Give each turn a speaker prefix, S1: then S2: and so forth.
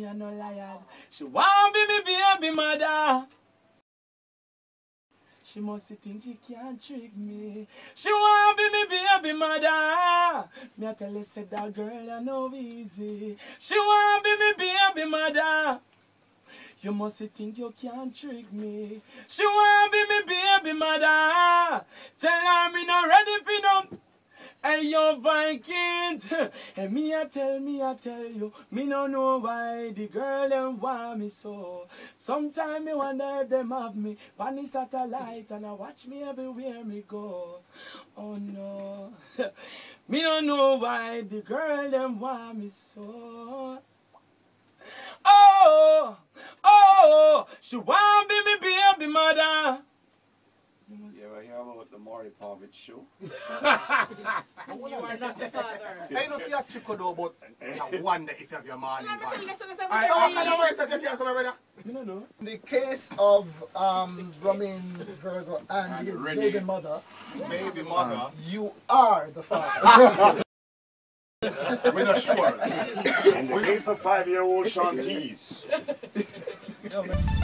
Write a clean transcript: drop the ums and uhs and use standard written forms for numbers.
S1: a no liar. She want be me baby mother. She must think she can't trick me. She want be me baby mother. Me I tell her say that girl I know easy. She want be me baby mother. You must think you can't trick me. She want be me baby mother. Tell her me not ready for no. Hey yo Vikings, and me I tell you, me no know why the girl them want me so. Sometime me wonder if them have me on the satellite and I watch me everywhere me go. Oh no, me no know why the girl them want me so. Oh, oh, she want be me baby mother.
S2: You ever hear about the Maury Povich show?
S3: You are not the father.
S4: I don't see a chick though, but I wonder if you have your man in advance.
S5: In the case of Ramin Virgo and his baby mother, you are the father.
S2: We're not sure. In the case of 5-year-old Shanties.